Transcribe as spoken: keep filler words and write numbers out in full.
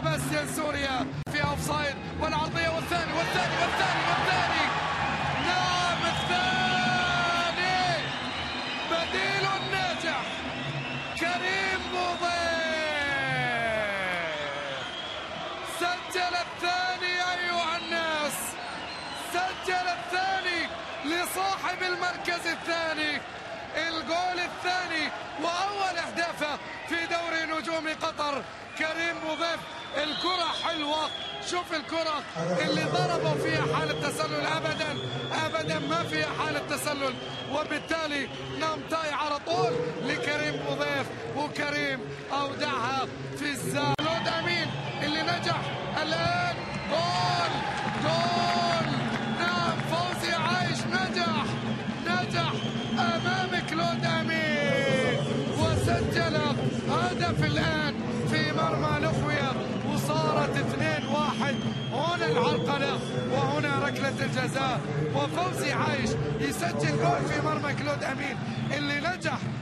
سباستيان سوريا في اوفسايد، والعرضيه والثاني والثاني والثاني والثاني نعم الثاني بديل ناجح كريم بوضيف سجل الثاني أيها الناس، سجل الثاني لصاحب المركز الثاني، الجول الثاني وأول أهدافه في دوري نجوم قطر كريم بوضيف. الكرة حلوة، شوف الكرة اللي ضربوا فيها حالة تسلل، أبدا أبدا ما فيها حالة تسلل، وبالتالي نمتاي على طول لكريم بوضيف، وكريم أودعها في الزاوية. كلود أمين اللي نجح الآن، جول جول نعم فوزي عايش نجح نجح أمام كلود أمين وسجل هدف الآن في مرمى الأخوية، وصارت اثنين واحد. هنا العرقلة وهنا ركلة الجزاء، وفوزي عايش يسجل جول في مرمى كلود أمين اللي نجح